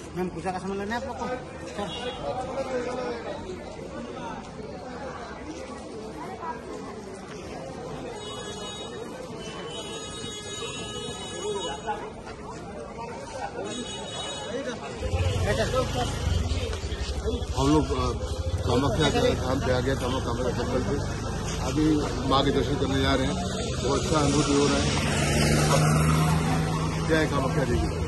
Ma'am पूजा का सामान लेना है आप लोग को हम लोग कामाख्या धाम पे आ गए थे। हम लोग कामाख्या टेम्पल पे अभी माँ के दर्शन करने जा रहे हैं। बहुत अच्छा अनुभूति हो रहा है। जय कामाख्या देवी।